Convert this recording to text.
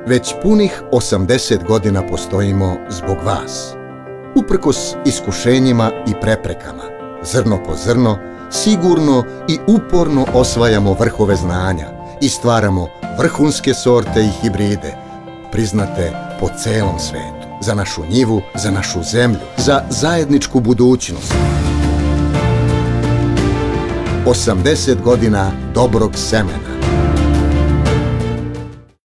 Već punih 80 godina postojimo zbog vas. Uprkos iskušenjima i preprekama, zrno po zrno, sigurno i uporno osvajamo vrhove znanja i stvaramo vrhunske sorte i hibride, priznate po celom svetu, za našu njivu, za našu zemlju, za zajedničku budućnost. 80 godina dobrog semena.